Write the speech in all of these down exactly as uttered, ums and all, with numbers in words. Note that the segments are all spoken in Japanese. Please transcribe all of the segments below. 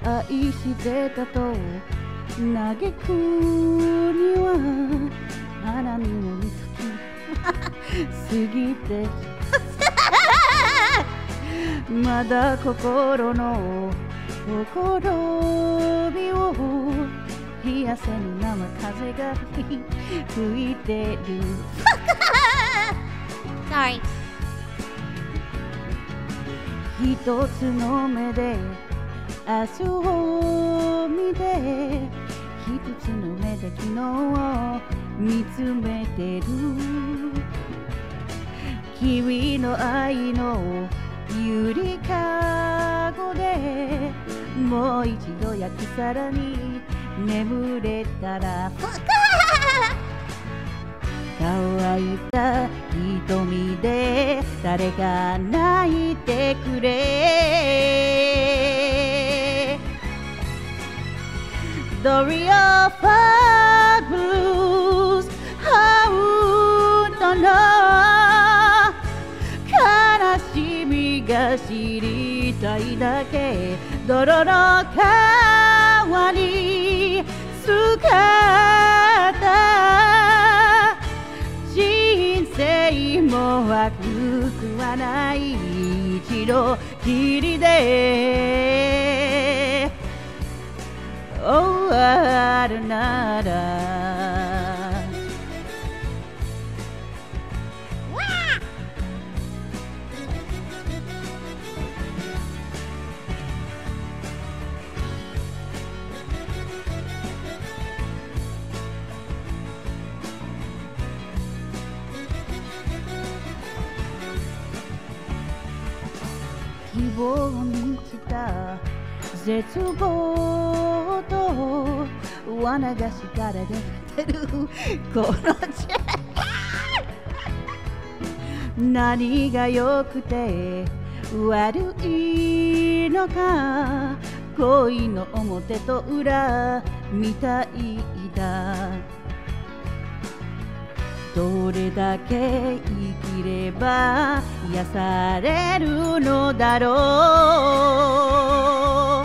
愛してたと嘆くには花見の時過ぎてまだ心のほころびを冷やせぬ生風が吹いてる Sorry. 一つの目で明日を見て一つの目で昨日を見つめてる君の愛のゆりかごでもう一度焼き皿に眠れたら乾いた瞳で誰か泣いてくれドリアファーブルースハウトの悲しみが知りたいだけ泥の川に使った人生も悪くはない一度きりで Oh あるなら希望に満ちた絶望と罠がしかられてるこの地何が良くて悪いのか恋の表と裏みたいだどれだけ生きれば癒されるのだろう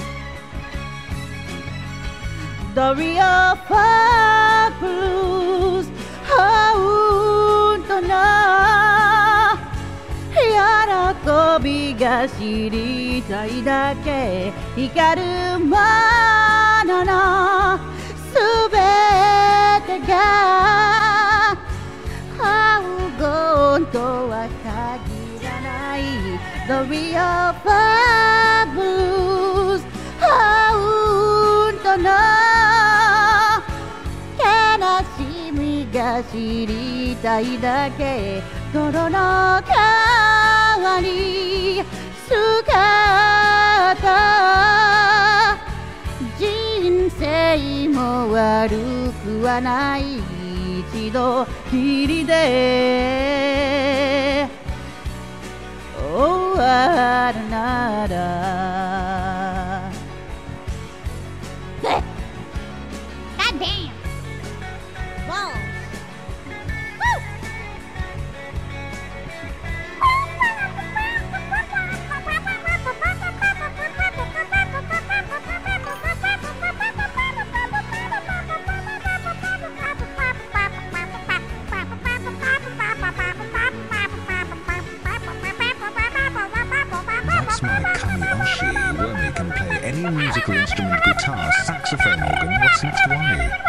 ドリアファーブルースハウントの喜びが知りたいだけ光るもののすべてが黄金とは限らないドリアファーブルースハウントの悲しみが知りたいだけ泥の川に使った人生も悪くはない一度きりで Oh あるなら God damn! Whoa! Any musical instrument, guitar, saxophone, organ, what's next to worry?